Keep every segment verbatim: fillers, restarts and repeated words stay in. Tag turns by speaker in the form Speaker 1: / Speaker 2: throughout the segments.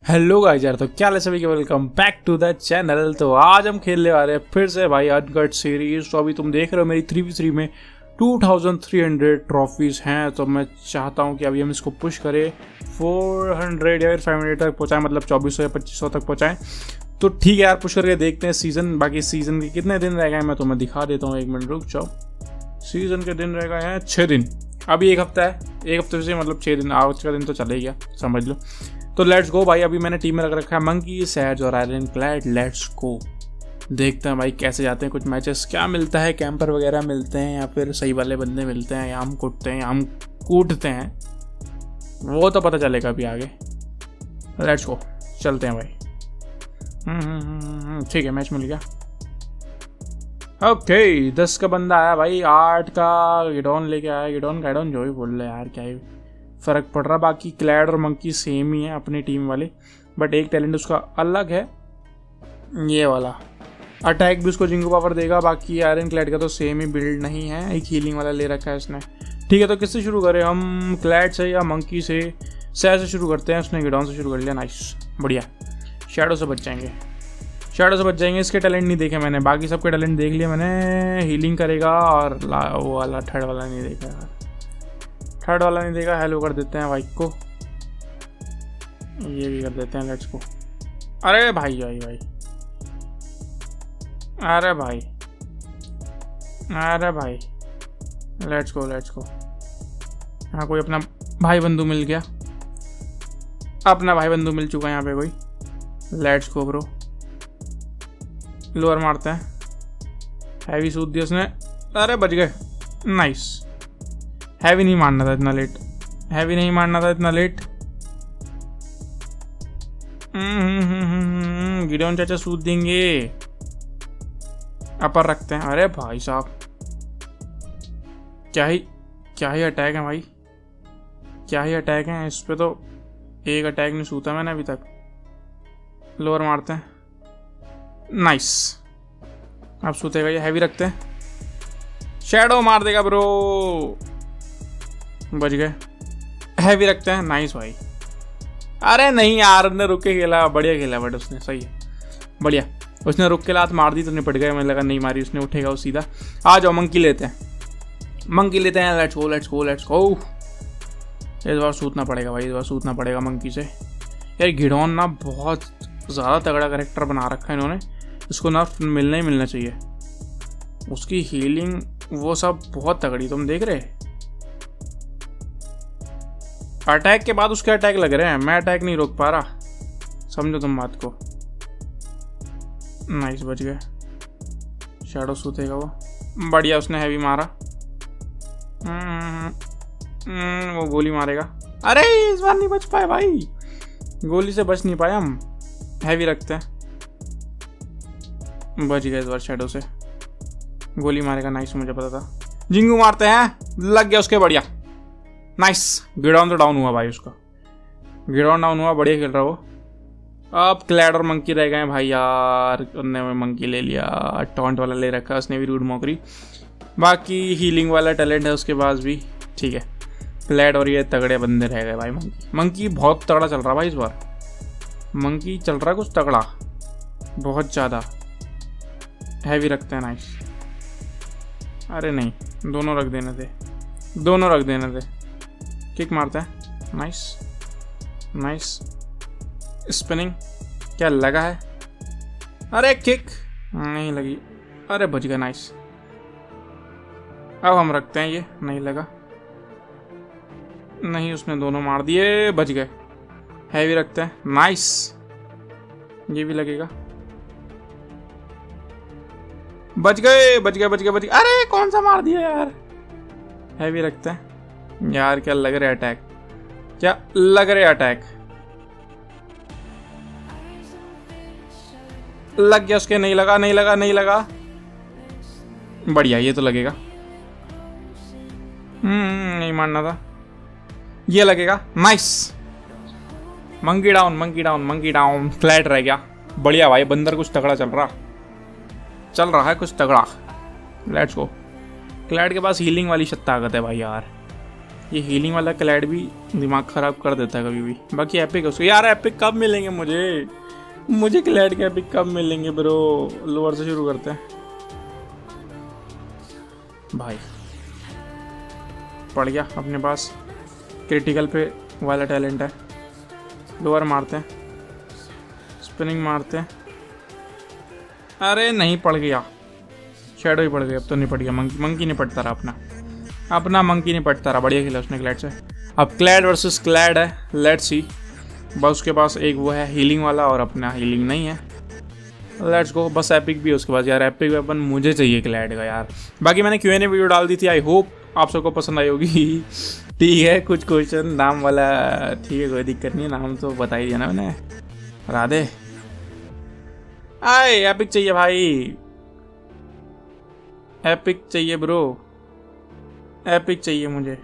Speaker 1: Hello guys यार, तो क्या हाल है सभी के, welcome back to the channel. तो आज हम खेलने वाले हैं फिर से भाई अनकट सीरीज। तो अभी तुम देख रहे हो मेरी थ्री वी थ्री में two thousand three hundred trophies हैं। तो मैं चाहता हूं कि अभी हम इसको पुश करें फोर हंड्रेड या फिर फाइव हंड्रेड तक पहुंचाएं, मतलब चौबीस सौ या पच्चीस सौ तक पहुंचाएं। तो ठीक है यार, पुश करके देखते हैं सीजन। बाकी सीजन के कितने दिन रह गए मैं तुम्हें दिखा देता हूँ, एक मिनट रुक जाओ। सीजन के दिन रह गए हैं छः दिन। अभी एक हफ्ता है, एक हफ्ते से मतलब छः दिन, आज का दिन तो चले गया समझ लो। तो लेट्स गो भाई। अभी मैंने टीम में रख रखा है मंकी, सैज और आयरन क्लैड। लेट्स गो, देखते हैं भाई कैसे जाते हैं कुछ मैचेस, क्या मिलता है, कैंपर वगैरह मिलते हैं या फिर सही वाले बंदे मिलते हैं, या हम कूटते हैं या हम कूटते हैं, वो तो पता चलेगा अभी आगे। लेट्स गो, चलते हैं भाई। ठीक है, मैच मिल गया। ओके, दस का बंदा आया भाई, आठ का गिडॉन लेके आया। गिडॉन गाइडॉन जो भी बोल रहे यार, क्या ही फ़र्क पड़ रहा। बाकी क्लैड और मंकी सेम ही है अपनी टीम वाले, बट एक टैलेंट उसका अलग है, ये वाला। अटैक भी उसको जिंगो पावर देगा। बाकी आयरन क्लैड का तो सेम ही बिल्ड नहीं है, एक हीलिंग वाला ले रखा है इसने। ठीक है, तो किससे शुरू करें हम, क्लैड से या मंकी से? सैज से शुरू करते हैं, उसने गिडॉन से शुरू कर लिया। नाइस, बढ़िया। शैडो से बच जाएंगे, शैडो से बच जाएंगे। इसके टैलेंट नहीं देखे मैंने, बाकी सबके टैलेंट देख लिए मैंने। हीलिंग करेगा और वो वाला थर्ड वाला नहीं देखा यार, थर्ड वाला नहीं देखा। हेलो कर देते हैं बाइक को, ये भी कर देते हैं। Let's go. अरे भाई भाई भाई, अरे भाई, अरे भाई, लेट्स गो लेट्स गो। हाँ, कोई अपना भाई बंधु मिल गया, अपना भाई बंधु मिल चुका है यहाँ पे कोई। लेट्स गो ब्रो, लोअर मारते हैं। हैवी सूट दिया उसने, अरे बच गए। नाइस, हैवी नहीं मारना था इतना लेट, हैवी नहीं मारना था इतना लेट। गिडॉन चाचा सूद देंगे, अपर रखते हैं। अरे भाई साहब, क्या ही क्या ही अटैक है भाई, क्या ही अटैक है इस पे। तो एक अटैक नहीं सूता मैंने अभी तक। लोअर मारते हैं। नाइस, अब सूतेगा ये। हैवी रखते हैं, शैडो मार देगा ब्रो, बच गए। हैवी रखते हैं। नाइस भाई। अरे नहीं यार, उसने रुक के खेला, बढ़िया खेला, बट उसने सही है, बढ़िया। उसने रुक के लात मार दी तो निपट गए। मुझे लगा नहीं मारी उसने, उठेगा वो सीधा। आ जाओ, मंकी लेते हैं, मंकी लेते हैं। Let's go let's go let's go. इस बार सूतना पड़ेगा भाई, इस बार सूतना पड़ेगा मंकी से। यार गिडॉन ना बहुत ज़्यादा तगड़ा कैरेक्टर बना रखा है इन्होंने, इसको नर्फ मिलना ही मिलना चाहिए। उसकी हीलिंग वो सब बहुत तगड़ी, तुम देख रहे। अटैक के बाद उसके अटैक लग रहे हैं, मैं अटैक नहीं रोक पा रहा, समझो तुम बात को। नाइस, बच गए। शैडो सूतेगा वो, बढ़िया। उसने हैवी मारा, वो गोली मारेगा। अरे इस बार नहीं बच पाए भाई, गोली से बच नहीं पाए हम। हैवी रखते हैं, बच गए इस बार शैडो से। गोली मारेगा, नाइस, मुझे पता था। जिंगू मारते हैं, लग गया उसके, बढ़िया। नाइस, गिडॉन तो डाउन हुआ भाई उसका, गिडॉन डाउन हुआ, बढ़िया खेल रहा वो। अब क्लैड और मंकी रह गए भाई यार। उन्होंने मंकी ले लिया, टॉन्ट वाला ले रखा उसने भी, रूड मॉकरी। बाकी हीलिंग वाला टैलेंट है उसके पास भी, ठीक है। क्लैड और ये तगड़े बंदे रह गए भाई। मंकी मंकी बहुत तगड़ा चल रहा भाई इस बार, मंकी चल रहा कुछ तगड़ा, बहुत ज़्यादा। हैवी रखते हैं। नाइस, अरे नहीं, दोनों रख देने थे, दोनों रख देने थे। किक मारते हैं। नाइस नाइस, स्पिनिंग, क्या लगा है? अरे किक नहीं लगी, अरे बच गया। नाइस, अब हम रखते हैं, ये नहीं लगा, नहीं, उसने दोनों मार दिए, बच गए। हैवी रखते हैं। नाइस, ये भी लगेगा, बच गए बच गए बच गए बच गए। अरे कौन सा मार दिया यार। हैवी रखते हैं यार। क्या लग रहा है अटैक, क्या लग रहा है अटैक, लग गया उसके। नहीं लगा नहीं लगा नहीं लगा, बढ़िया, ये तो लगेगा। हम्म नहीं मारना था, ये लगेगा। Nice, monkey down monkey down monkey down. Flat रह गया, बढ़िया भाई। बंदर कुछ तगड़ा चल रहा चल रहा है कुछ तगड़ा। Let's go. क्लैड के पास हीलिंग वाली ताकत है भाई यार, ये हीलिंग वाला क्लैड भी दिमाग ख़राब कर देता है कभी भी। बाकी एपिक उसको यार, एपिक कब मिलेंगे मुझे मुझे क्लैड के एपिक कब मिलेंगे ब्रो। लोअर से शुरू करते हैं भाई। पड़ गया अपने पास, क्रिटिकल पे वाला टैलेंट है। लोअर मारते हैं, स्पिनिंग मारते हैं। अरे नहीं, पड़ गया, शैडो ही पड़ गया। अब तो नहीं पड़ गया, मंकी मंकी नहीं पड़ता रहा अपना अपना मंकी नहीं पड़ता रहा। बढ़िया खेला उसने क्लैड से। अब क्लैड वर्सेस क्लैड है, लेट्स सी। बस उसके पास एक वो है हीलिंग वाला और अपना हीलिंग नहीं है। Let's go. बस एपिक भी है उसके पास यार। एपिक वेपन मुझे चाहिए क्लैड का यार। बाकी मैंने क्यू एन ए वीडियो डाल दी थी, आई होप आप सबको पसंद आई होगी। ठीक है, कुछ क्वेश्चन नाम वाला ठीक है, कोई दिक्कत नहीं है, नाम तो बता ही दिया ना मैंने। राधे आए, एपिक चाहिए भाई, एपिक चाहिए ब्रो, एपिक चाहिए मुझे।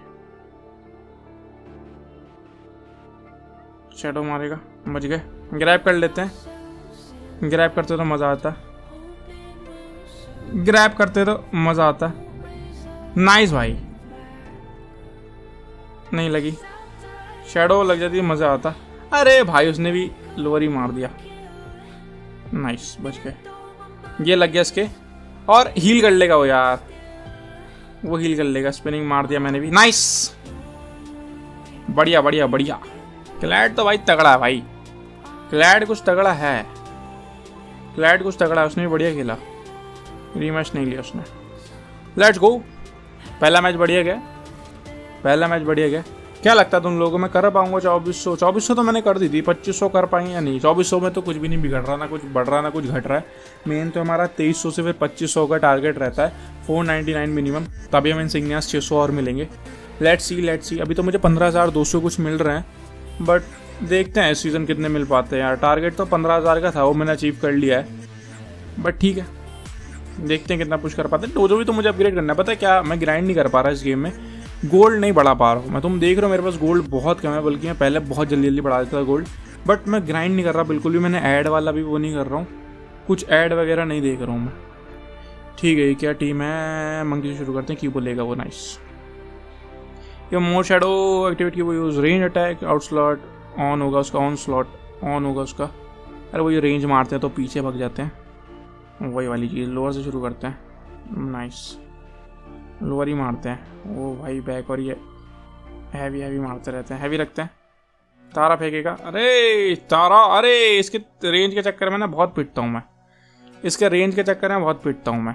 Speaker 1: शैडो मारेगा, बच गए। ग्रैब कर लेते हैं, ग्रैब करते तो मज़ा आता, ग्रैब करते तो मज़ा आता। नाइस भाई, नहीं लगी। शैडो लग जाती मज़ा आता। अरे भाई उसने भी लोअर ही मार दिया। नाइस, बच गए। ये लग गया इसके, और हील कर लेगा वो यार, वो हील कर लेगा। स्पिनिंग मार दिया मैंने भी। नाइस, बढ़िया बढ़िया बढ़िया। क्लैड तो भाई तगड़ा है भाई, क्लैड कुछ तगड़ा है, क्लैड कुछ तगड़ा है। उसने भी बढ़िया खेला, रीमैच नहीं लिया उसने। Let's go. पहला मैच बढ़िया गया, पहला मैच बढ़िया गया। क्या लगता है तुम लोगों को मैं कर पाऊंगा चौबीस सौ? चौबीस सौ तो मैंने कर दी थी, पच्चीस सौ कर पाएंगे या नहीं? चौबीस सौ में तो कुछ भी नहीं बिगड़ रहा, ना कुछ बढ़ रहा ना कुछ घट रहा है। मेन तो हमारा तेईस सौ से फिर पच्चीस सौ का टारगेट रहता है, फोर नाइन्टी नाइन मिनिमम। तभी हमें इंसिग्नियास छः सौ और मिलेंगे। Let's see let's see. अभी तो मुझे पंद्रह हज़ार दो सौ कुछ मिल रहे हैं, बट देखते हैं इस सीज़न कितने मिल पाते हैं यार। टारगेट तो पंद्रह हज़ार का था, वो मैंने अचीव कर लिया है, बट ठीक है, देखते हैं कितना पुश कर पाते हैं। डोजो भी तो मुझे अपग्रेड करना है। पता है क्या, मैं ग्राइंड नहीं कर पा रहा इस गेम में, गोल्ड नहीं बढ़ा पा रहा हूँ मैं। तुम देख रहे हो मेरे पास गोल्ड बहुत कम है, बल्कि मैं पहले बहुत जल्दी जल्दी बढ़ा देता था गोल्ड, बट मैं ग्राइंड नहीं कर रहा बिल्कुल भी। मैंने ऐड वाला भी वो नहीं कर रहा हूँ, कुछ ऐड वगैरह नहीं देख रहा हूँ मैं। ठीक है, ये क्या टीम है? मंकी से शुरू करते हैं, क्यों बोलेगा वो। नाइस। ये मोर शैडो एक्टिविटी वो use range attack, out slot on होगा उसका, ऑन स्लॉट ऑन होगा उसका। अरे वो ये रेंज मारते हैं तो पीछे भाग जाते हैं, वही वाली चीज़। लोअर से शुरू करते हैं। नाइस, लोअर ही मारते हैं। ओ भाई बैक, और ये हैवी हैवी मारते रहते हैं, हैवी रखते हैं। तारा फेंकेगा, अरे तारा, अरे इसके रेंज के चक्कर में ना बहुत पिटता हूँ मैं, इसके रेंज के चक्कर में बहुत पिटता हूँ मैं।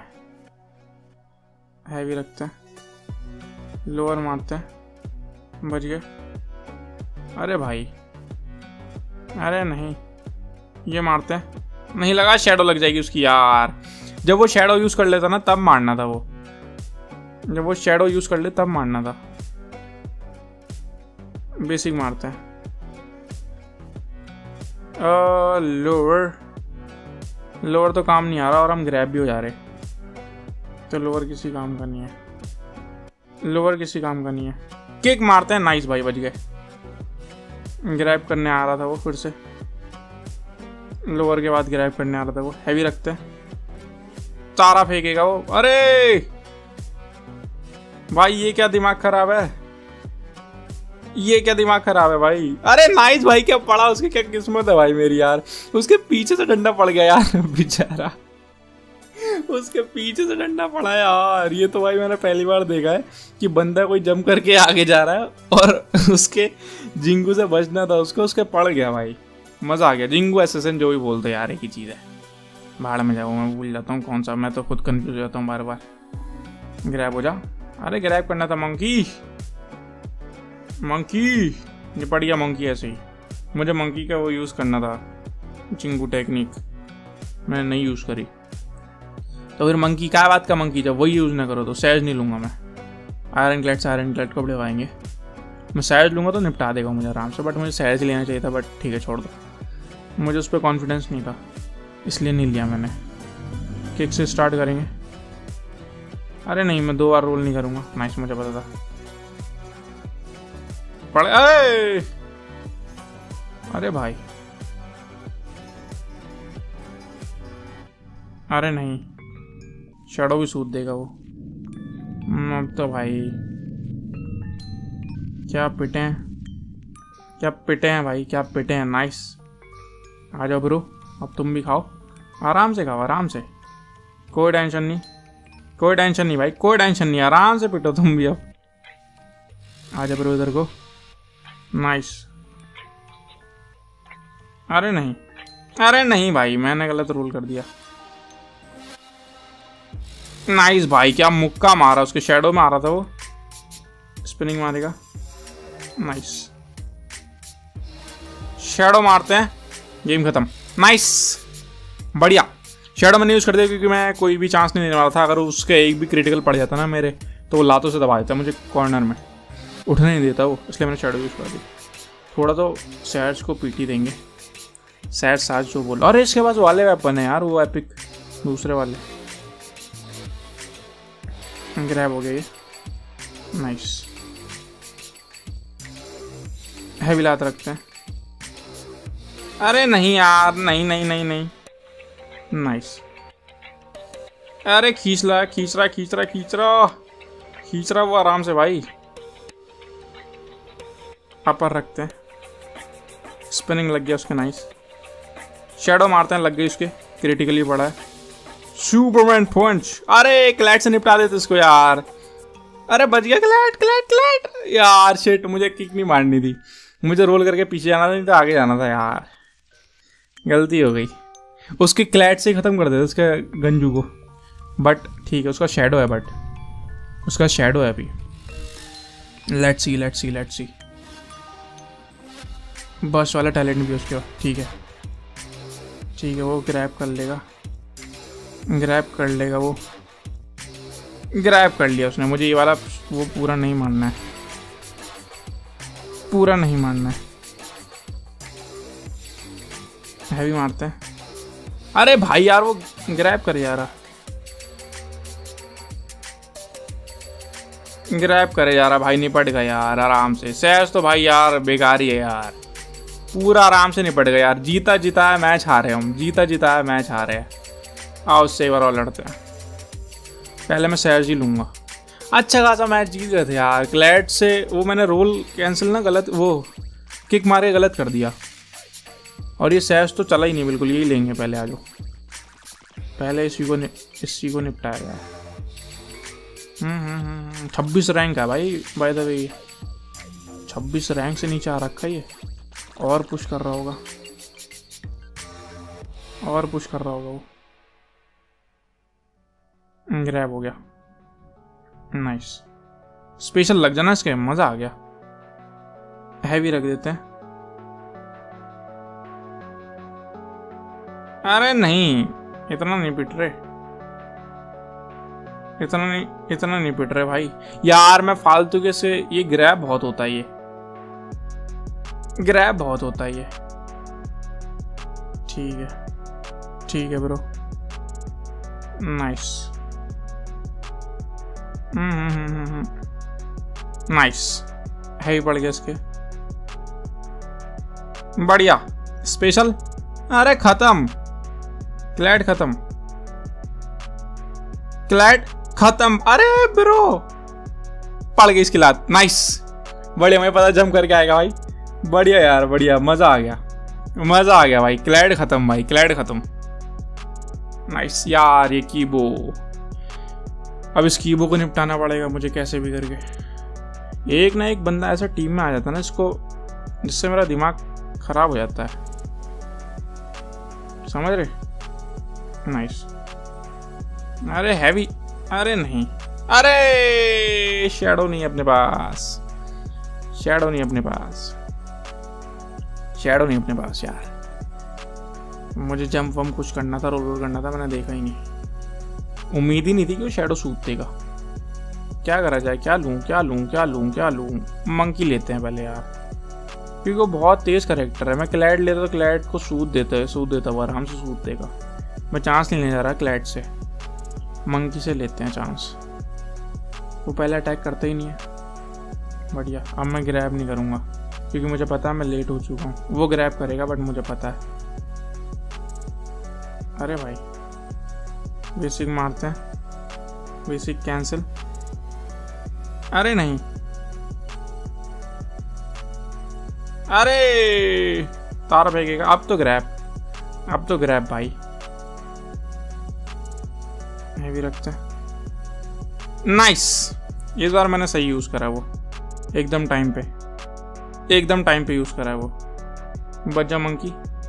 Speaker 1: हैवी रखते हैं, लोअर मारते हैं, बच गए। अरे भाई, अरे नहीं, ये मारते हैं, नहीं लगा। शैडो लग जाएगी उसकी यार। जब वो शैडो यूज कर लेता ना तब मारना था, वो जब वो शैडो यूज कर ले तब मारना था। बेसिक मारते हैं। लोअर लोअर तो काम नहीं आ रहा, और हम ग्रैब भी हो जा रहे, तो लोअर किसी काम का नहीं है, लोअर किसी काम का नहीं है। किक मारते हैं। नाइस भाई, बच गए। ग्रैब करने आ रहा था वो फिर से, लोअर के बाद ग्रैब करने आ रहा था वो। हैवी रखते हैं, तारा फेंकेगा वो। अरे भाई ये क्या दिमाग खराब है, ये क्या दिमाग खराब है भाई। अरे नाइस भाई, क्या पड़ा उसकी, क्या किस्मत है भाई मेरी यार। उसके पीछे से डंडा पड़ गया यार बेचारा, उसके पीछे से डंडा पड़ा यार। ये तो भाई मैंने पहली बार देखा है कि बंदा कोई जंप करके आगे जा रहा है और उसके जिंगू से बचना था उसको, उसके पड़ गया भाई। मजा आ गया। जिंगू एसेसन जो भी बोलते यार, एक ही चीज़ है। भाड़ में जाओ, मैं भूल जाता हूँ कौन सा, मैं तो खुद कंफ्यूज हो जाता हूँ बार बार। ग्रैब हो जा, अरे ग्रैब करना था। मंकी मंकी ये पड़ गया मंकी ऐसे ही। मुझे मंकी का वो यूज़ करना था, चिंगू टेक्निक, मैंने नहीं यूज़ करी। तो फिर मंकी क्या बात का मंकी, जब वही यूज़ ना करो तो सैज नहीं लूँगा मैं। आयरन क्लैट से आयरन क्लैट कपड़े आएंगे, मैं सैज लूँगा तो निपटा देगा मुझे आराम से। बट मुझे सैज लेना चाहिए था, बट ठीक है छोड़ दो, मुझे उस पर कॉन्फिडेंस नहीं था इसलिए नहीं लिया मैंने। किक से स्टार्ट करेंगे। अरे नहीं, मैं दो बार रोल नहीं करूँगा। नाइस, मुझे पता था। पड़े, अरे अरे भाई, अरे नहीं, शैडो भी सूद देगा वो। अब तो भाई क्या पिटे हैं, क्या पिटे हैं भाई, क्या पिटे हैं। नाइस, आ जाओ ब्रो, अब तुम भी खाओ, आराम से खाओ, आराम से, कोई टेंशन नहीं, कोई टेंशन नहीं भाई, कोई टेंशन नहीं, आराम से पिटो तुम भी। अब आ जाओ ब्रो इधर को। नाइस, अरे नहीं, अरे नहीं भाई, मैंने गलत रोल कर दिया। नाइस भाई, क्या मुक्का मारा, उसके शैडो में आ रहा था वो, स्पिनिंग मारेगा। नाइस, शैडो मारते हैं, गेम खत्म। नाइस, बढ़िया। शैडो मैंने यूज कर दिया क्योंकि मैं कोई भी चांस नहीं देने वाला था। अगर उसके एक भी क्रिटिकल पड़ जाता ना मेरे, तो वो लातों से दबा देता मुझे कॉर्नर में, उठने नहीं देता वो, इसलिए मैंने शैडो यूज कर दी। थोड़ा तो सैड्स को पीटी देंगे, सैड साज जो बोला। और इसके पास वाले वेपन है यार, वो एपिक दूसरे वाले। ग्रैब हो गया ये, नाइस। हैवी लात रखते हैं, अरे नहीं यार, नहीं नहीं नहीं नहीं। नाइस, अरे खींच ला, खींच रहा खींच रहा खींच रहा खींच रहा वो आराम से भाई। अपर रखते हैं, स्पिनिंग लग गया उसके। नाइस, शैडो मारते हैं, लग गई उसके, क्रिटिकली पड़ा है। सुपरमैन पंच, अरे क्लैट से निपटा देते इसको यार। अरे बच गया क्लैट, क्लैट क्लैट यार, शिट, मुझे किक नहीं मारनी थी, मुझे रोल करके पीछे जाना था, नहीं तो आगे जाना था यार, गलती हो गई। उसके क्लैट से खत्म कर देते उसके गंजू को, बट ठीक है, उसका शैडो है, बट उसका शैडो है अभी। Let's see let's see let's see बस वाला टैलेंट भी उसके, ठीक है ठीक है, वो ग्रैब कर लेगा, ग्रैब कर लेगा वो, ग्रैब कर लिया उसने। मुझे ये वाला वो पूरा नहीं मारना है, पूरा नहीं मारना है। हैवी मारते हैं, अरे भाई यार वो ग्रैब कर यार, ग्रैब करे जा रहा भाई, निपट गया यार आराम से। सैस तो भाई यार बेकार ही है यार, पूरा आराम से निपट गया यार। जीता जीता है मैच हारे हम, जीता जीता है मैच हारे हैं। आओ उससे एक बार और लड़ते हैं, पहले मैं सैस ही लूँगा। अच्छा खासा मैच जीत गए थे यार। क्लैट से वो मैंने रोल कैंसिल ना गलत, वो किक मारे गलत कर दिया, और ये सैस तो चला ही नहीं बिल्कुल। यही लेंगे पहले, आ जाओ पहले इसी को इसी को निपटाया गया। हम्म छब्बीस रैंक है भाई, बाय द वे छब्बीस रैंक से नीचे आ रखा है ये, और पुश कर रहा होगा, और पुश कर रहा होगा वो। ग्रैब हो गया, नाइस। स्पेशल लग जाना इसके, मजा आ गया। हैवी रख देते हैं, अरे नहीं, इतना नहीं पिट रहे, इतना नहीं इतना नहीं पिट रहे भाई यार। मैं फालतू के से, ये ग्रैब बहुत होता है, ये ग्रैब बहुत होता है ये। ठीक है ठीक है bro, nice. Hmm hmm hmm nice, heavy पड़ गया इसके, बढ़िया। स्पेशल, अरे खत्म, क्लैट खत्म, क्लैट खत्म। अरे ब्रो पड़ गई इसकी लात, नाइस, बढ़िया। मुझे पता जंप करके आएगा भाई, बढ़िया यार, बढ़िया, मजा आ गया, मजा आ गया भाई। क्लैट खत्म भाई, क्लैट खत्म, नाइस यार। ये कीबो, अब इस कीबो को निपटाना पड़ेगा मुझे कैसे भी करके। एक ना एक बंदा ऐसा टीम में आ जाता है ना इसको, जिससे मेरा दिमाग खराब हो जाता है, समझ रहे? नाइस, अरे हैवी, अरे नहीं, अरे शैडो नहीं अपने पास, शैडो नहीं अपने पास, शैडो नहीं अपने पास यार। मुझे जंप वम कुछ करना था, रोल रोल करना था, मैंने देखा ही नहीं। उम्मीद ही नहीं थी कि वो शैडो सूट देगा। क्या करा जाए, क्या लूं क्या लूं क्या लूं क्या लूं? मंकी लेते हैं पहले यार, क्योंकि वो बहुत तेज कैरेक्टर है। मैं क्लैड लेता तो क्लैड को सूट देता है, सूट देता वो आराम से सूट देगा। मैं चांस नहीं ले जा रहा क्लैड से, मंकी से लेते हैं चांस। वो पहले अटैक करता ही नहीं है, बढ़िया। अब मैं ग्रैब नहीं करूँगा क्योंकि मुझे पता है मैं लेट हो चुका हूँ। वो ग्रैब करेगा बट मुझे पता है। अरे भाई बेसिक मारते हैं, बेसिक कैंसिल, अरे नहीं, अरे तार फेंकेगा। अब तो ग्रैब, अब तो ग्रैब भाई। हैवी रखते हैं। नाइस, इस बार मैंने सही यूज करा वो, एकदम टाइम पे, एकदम टाइम पे यूज करा है वो। बच्चा मंकी।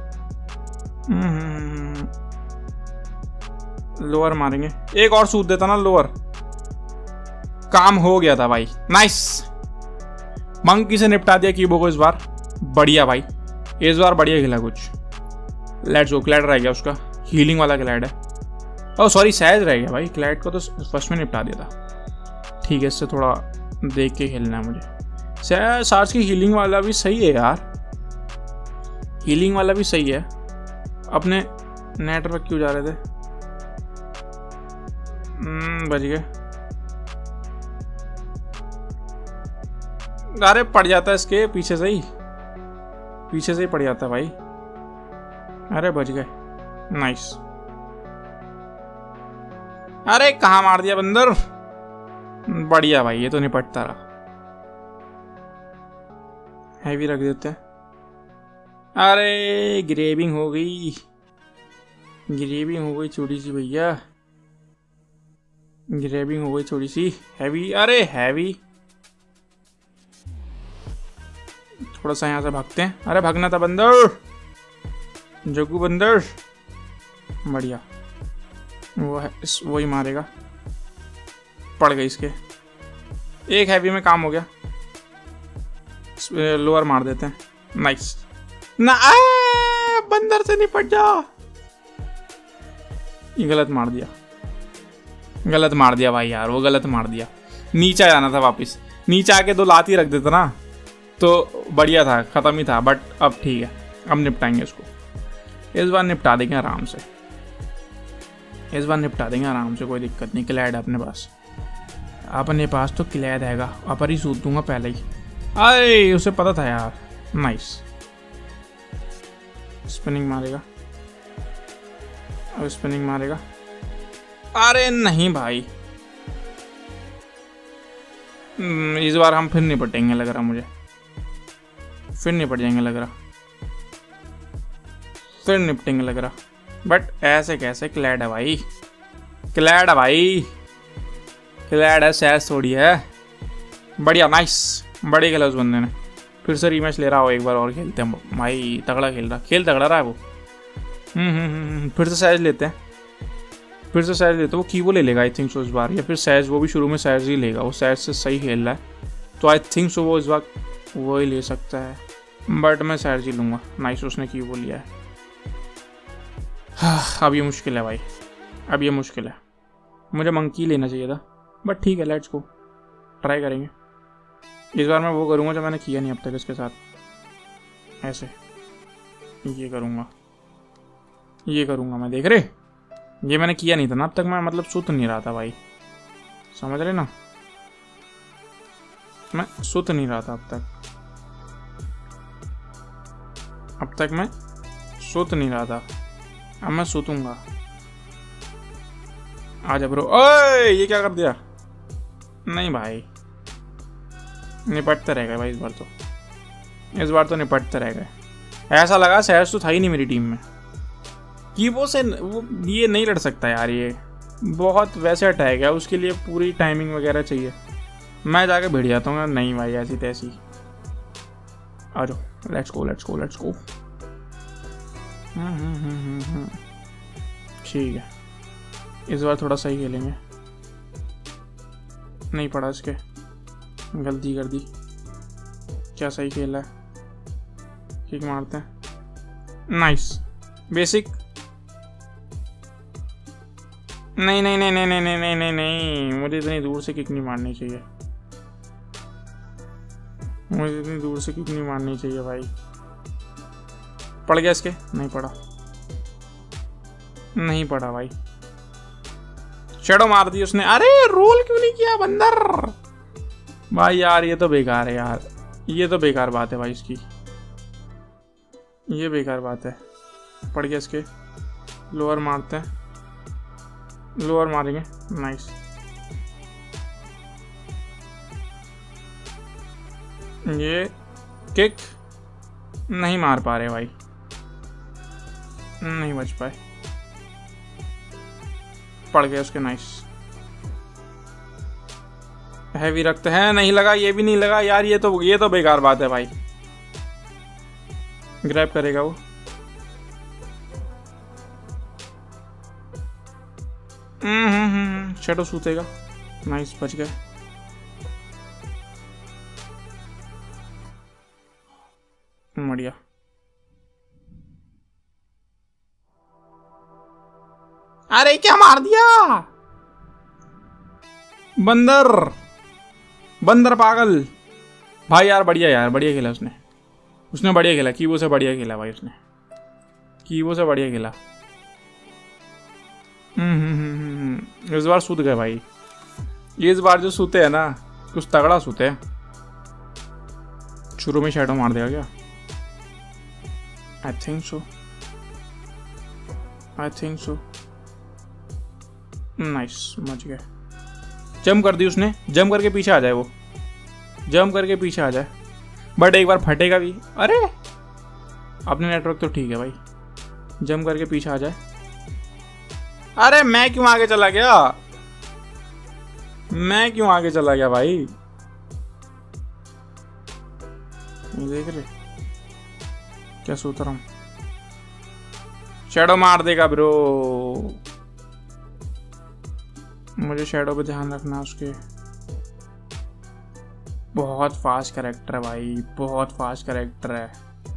Speaker 1: लोअर मारेंगे, एक और सूद देता ना लोअर, काम हो गया था भाई। नाइस, मंकी से निपटा दिया कीबो को इस बार। बढ़िया भाई, इस बार बढ़िया खेला कुछ। Let's go. क्लैड रह गया उसका, हीलिंग वाला क्लैड है। ओह सॉरी, सैज रह गया भाई। क्लैड को तो फर्स्ट में निपटा दिया था। ठीक है, इससे थोड़ा देख के खेलना है मुझे। सैज सार्स की हीलिंग वाला भी सही है यार, हीलिंग वाला भी सही है। अपने नेटवर्क क्यों जा रहे थे? बच गए। अरे पड़ जाता है इसके पीछे से ही, पीछे से ही पड़ जाता है भाई। अरे बच गए। नाइस। अरे कहाँ मार दिया बंदर। बढ़िया भाई, ये तो निपटता रहा। हैवी रख देते हैं। अरे ग्रेविंग हो गई, ग्रेविंग हो गई छोटी सी भैया, ग्रेविंग हो गई थोड़ी सी। हैवी, अरे हैवी। थोड़ा सा यहाँ से भागते हैं। अरे भागना था बंदर, जग्गू बंदर। बढ़िया, वो है, इस वही मारेगा। पड़ गई इसके, एक हैवी में काम हो गया। लोअर मार देते हैं। नाइस ना, आ, बंदर से निपट जा। ये गलत मार दिया, गलत मार दिया भाई यार, वो गलत मार दिया। नीचे जाना था वापस, नीचे आके दो लात ही रख देता ना तो बढ़िया था, खत्म ही था। बट अब ठीक है, अब निपटाएंगे इसको। इस बार निपटा देंगे आराम से, इस बार निपटा देंगे आराम से, कोई दिक्कत नहीं। क्लैड अपने पास, अपने पास तो क्लैड हैगा। अपर ही सूद दूंगा पहले ही। अरे उसे पता था यार। नाइस, स्पिनिंग मारेगा, अब स्पिनिंग मारेगा। अरे नहीं भाई, इस बार हम फिर निपटेंगे लग रहा मुझे, फिर निपट जाएंगे लग रहा, फिर निपटेंगे लग रहा। बट ऐसे कैसे? क्लैड है भाई, क्लैड है भाई, क्लैड है, सैस थोड़ी है। बढ़िया, नाइस, बड़े खेला उस बंदे ने। फिर से रीमैच ले रहा हो, एक बार और खेलते हैं भाई। तगड़ा खेल रहा, खेल तगड़ा रहा है वो। हम्म हम्म फिर से सैज लेते हैं, फिर से सैज लेते हैं। वो कीबो ले लेगा आई थिंक सो इस बार, या फिर सैज, वो भी शुरू में सैज ही लेगा। वो सैज से सही खेल रहा है तो आई थिंक सो वो इस बार वो ही ले सकता है। बट मैं सैज ही लूँगा। नाइस, उसने कीबो लिया है। हाँ, अब ये मुश्किल है भाई, अब ये मुश्किल है। मुझे मंकी लेना चाहिए था, बट ठीक है, लेट्स गो, ट्राई करेंगे। इस बार मैं वो करूँगा जो मैंने किया नहीं अब तक इसके साथ। ऐसे ये करूँगा, ये करूँगा मैं, देख रहे, ये मैंने किया नहीं था ना अब तक। मैं मतलब सुत नहीं रहा था भाई, समझ रहे ना, मैं सुत नहीं रहा था अब तक, अब तक मैं सुत नहीं रहा था। अब मैं सुतूंगा। आजा ब्रो। ओए ये क्या कर दिया? नहीं भाई, निपटते रह गए भाई इस बार तो, इस बार तो निपटते रह गए। ऐसा लगा सहज तो था ही नहीं मेरी टीम में। कीबो से वो ये नहीं लड़ सकता यार, ये बहुत वैसे अटैक है, उसके लिए पूरी टाइमिंग वगैरह चाहिए। मैं जाके भिड़ जाता हूँ। नहीं भाई, ऐसी तैसी। आ जाओ, let's go let's go let's go. ठीक है, इस बार थोड़ा सही खेलेंगे। नहीं पड़ा इसके, गलती कर दी। क्या सही खेला है, किक मारते हैं। Nice, basic. नहीं नहीं नहीं नहीं नहीं नहीं नहीं नहीं नहीं मुझे इतनी दूर से किक नहीं मारनी चाहिए, मुझे इतनी दूर से किक नहीं मारनी चाहिए भाई। पड़ गया इसके? नहीं पड़ा, नहीं पड़ा भाई। शेडो मार दी उसने। अरे रोल क्यों नहीं किया बंदर भाई? यार ये तो बेकार है यार, ये तो बेकार बात है भाई इसकी, ये बेकार बात है। पड़ गया इसके, लोअर मारते हैं, लोअर मारेंगे। नाइस, ये किक नहीं मार पा रहे भाई, नहीं बच पाए, पड़ गए उसके। नाइस, हैवी रखते हैं, नहीं लगा, ये भी नहीं लगा यार, ये तो ये तो बेकार बात है भाई। ग्रैब करेगा वो, हम्म हम्म हम्म शैडो सूतेगा। नाइस, बच गए। बढ़िया। अरे क्या मार दिया बंदर, बंदर पागल भाई यार। बढ़िया यार, बढ़िया खेला उसने, उसने बढ़िया खेला, कीबो से बढ़िया खेला भाई उसने, कीबो से बढ़िया खेला। हम्म हम्म हम्म इस बार सूत गए भाई, ये इस बार जो सूते हैं ना कुछ तगड़ा सूते हैं। शुरू में शैडो मार देगा क्या? I think so, I think so. Nice, मच गया। जंप कर दी उसने, जंप करके पीछे आ जाए वो, जंप करके पीछे आ जाए, बट एक बार फटेगा भी। अरे अपने नेटवर्क तो ठीक है भाई, जंप करके पीछे आ जाए। अरे मैं क्यों आगे चला गया, मैं क्यों आगे चला गया भाई? देख रहे क्या सोच रहा हूं, शैडो मार देगा ब्रो। मुझे शैडो पे ध्यान रखना उसके। बहुत फास्ट कैरेक्टर है भाई, बहुत फास्ट कैरेक्टर है।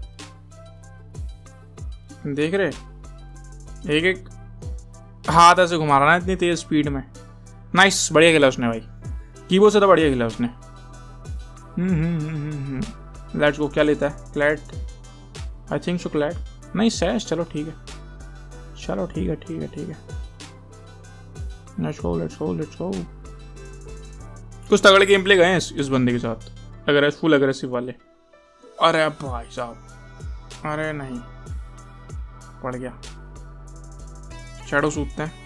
Speaker 1: देख रहे एक एक हाथ ऐसे घुमा रहा ना इतनी तेज स्पीड में। नाइस, बढ़िया खेला उसने भाई, कीबोर्ड से तो बढ़िया खेला उसने। Hmm hmm hmm let's go. क्या लेता है? Clad, I think so clad. नहीं सैश, चलो ठीक है, चलो ठीक है ठीक है ठीक है। Let's go let's go let's go. कुछ तगड़े गेम प्ले गए हैं इस, इस बंदे के साथ, अगर फुल अग्रेसिव वाले। अरे भाई साहब, अरे नहीं, पड़ गया। शैडो सूतते हैं,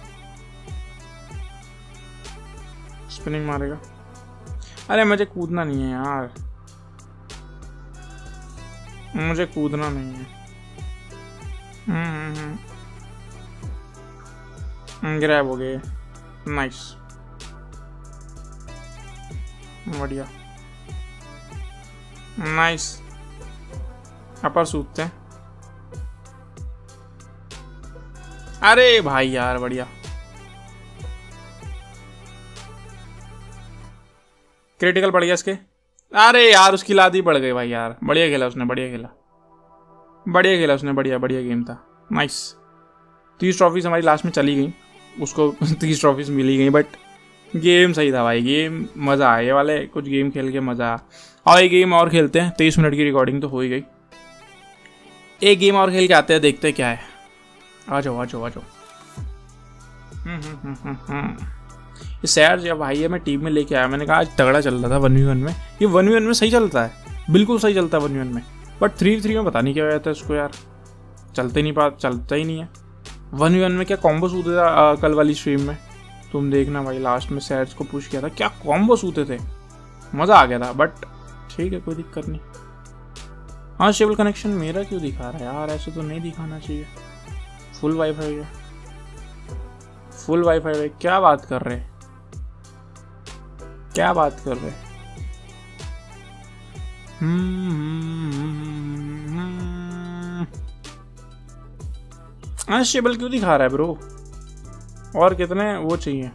Speaker 1: स्पिनिंग मारेगा। अरे मुझे कूदना नहीं है यार, मुझे कूदना नहीं है। हम्म ग्रैब हो गए। नाइस, बढ़िया। नाइस, अपर सूतते हैं। अरे भाई यार, बढ़िया। क्रिटिकल पड़ गया इसके। अरे यार उसकी लादी बढ़ गई भाई यार। बढ़िया खेला उसने, बढ़िया खेला, बढ़िया खेला उसने, बढ़िया बढ़िया गेम था। नाइस। तीस ट्रॉफीज हमारी लास्ट में चली गई, उसको तीस ट्रॉफीज मिली गई, बट गेम सही था भाई, गेम मज़ा आया। ये वाले कुछ गेम खेल के मज़ा। और एक गेम और खेलते हैं, तेईस मिनट की रिकॉर्डिंग तो हो ही गई। एक गेम और खेल के आते हैं, देखते हैं क्या है। आ जाओ आ जाओ आ जाओ। ये सैर जब भाई है मैं टीम में लेके आया, मैंने कहा आज तगड़ा चल रहा था वन वी वन में। ये वन वी वन में सही चलता है, बिल्कुल सही चलता है वन वी वन में, बट थ्री थ्री में पता नहीं क्या हो जाता है इसको यार, चलते नहीं पा चलता ही नहीं है। वन वी वन में क्या कॉम्बो सूते था कल वाली स्ट्रीम में, तुम देखना भाई। लास्ट में सैर्स को पुश किया था, क्या कॉम्बो सूते थे, मज़ा आ गया था। बट ठीक है, कोई दिक्कत नहीं। हाँ, स्टेबल कनेक्शन मेरा क्यों दिखा रहा है यार, ऐसे तो नहीं दिखाना चाहिए। फुल वाईफाई है, फुल वाईफाई है। क्या बात कर रहे, क्या बात कर रहे। अनस्टेबल क्यों दिखा रहा है ब्रो? और कितने वो चाहिए,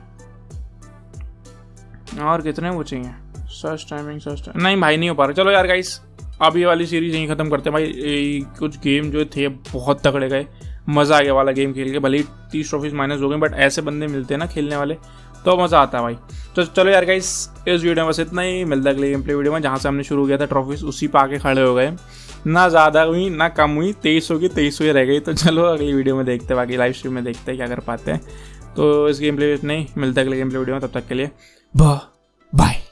Speaker 1: और कितने वो चाहिए? सर्च टाइमिंग, सर्च टाइम नहीं भाई, नहीं हो पा रहा। चलो यार गाइस, अब ये वाली सीरीज यहीं खत्म करते हैं भाई। ए, कुछ गेम जो थे बहुत तगड़े गए, मज़ा आ गया वाला गेम खेल के। भले ही तीस ट्रॉफीज माइनस हो गए, बट ऐसे बंदे मिलते हैं ना खेलने वाले, तो मज़ा आता है भाई। तो चलो यार गाइस, इस वीडियो में बस इतना ही। मिलता है अगले गेम प्ले वीडियो में, जहाँ से हमने शुरू किया था ट्रॉफीज उसी पे आके खड़े हो गए। ना ज़्यादा हुई ना कम हुई, तेईस होगी तेईस हुई रह गई। तो चलो अगली वीडियो में देखते हैं, बाकी लाइव स्ट्रीम में देखते हैं क्या कर पाते हैं। तो इस गेम प्ले नहीं मिलता है अगले गेम प्ले वीडियो में, तब तक के लिए बाय बाय।